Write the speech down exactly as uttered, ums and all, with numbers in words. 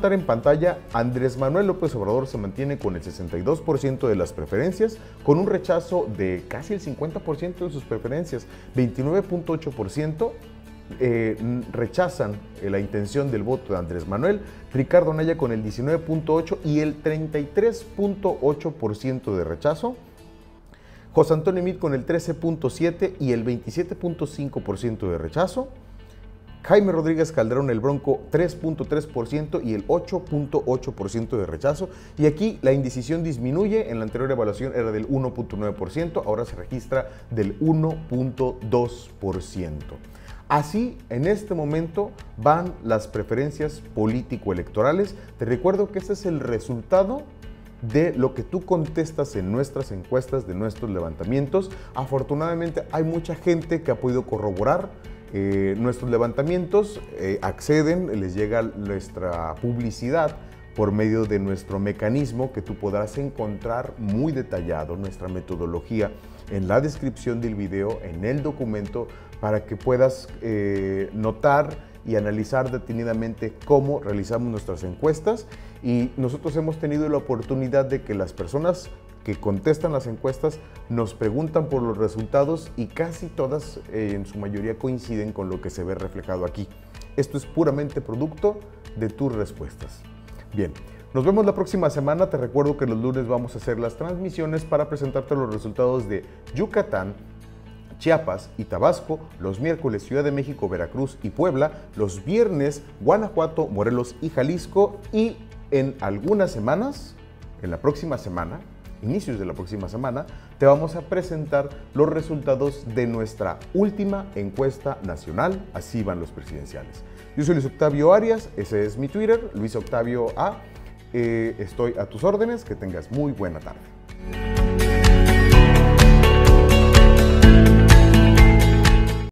notar en pantalla, Andrés Manuel López Obrador se mantiene con el sesenta y dos por ciento de las preferencias, con un rechazo de casi el cincuenta por ciento de sus preferencias, veintinueve punto ocho por ciento. Eh, rechazan eh, la intención del voto de Andrés Manuel, Ricardo Anaya con el diecinueve punto ocho por ciento y el treinta y tres punto ocho por ciento de rechazo, José Antonio Meade con el trece punto siete por ciento y el veintisiete punto cinco por ciento de rechazo, Jaime Rodríguez Calderón el Bronco tres punto tres por ciento y el ocho punto ocho por ciento de rechazo, y aquí la indecisión disminuye. En la anterior evaluación era del uno punto nueve por ciento, ahora se registra del uno punto dos por ciento. Así, en este momento, van las preferencias político-electorales. Te recuerdo que este es el resultado de lo que tú contestas en nuestras encuestas, de nuestros levantamientos. Afortunadamente, hay mucha gente que ha podido corroborar eh, nuestros levantamientos, eh, acceden, les llega nuestra publicidad por medio de nuestro mecanismo que tú podrás encontrar muy detallado, nuestra metodología, en la descripción del video, en el documento, para que puedas eh, notar y analizar detenidamente cómo realizamos nuestras encuestas. Y nosotros hemos tenido la oportunidad de que las personas que contestan las encuestas nos preguntan por los resultados y casi todas, eh, en su mayoría, coinciden con lo que se ve reflejado aquí. Esto es puramente producto de tus respuestas. Bien, nos vemos la próxima semana. Te recuerdo que los lunes vamos a hacer las transmisiones para presentarte los resultados de Yucatán, Chiapas y Tabasco, los miércoles Ciudad de México, Veracruz y Puebla, los viernes Guanajuato, Morelos y Jalisco, y en algunas semanas, en la próxima semana, inicios de la próxima semana, te vamos a presentar los resultados de nuestra última encuesta nacional. Así van los presidenciales. Yo soy Luis Octavio Arias, ese es mi Twitter, Luis Octavio A. Eh, estoy a tus órdenes, que tengas muy buena tarde.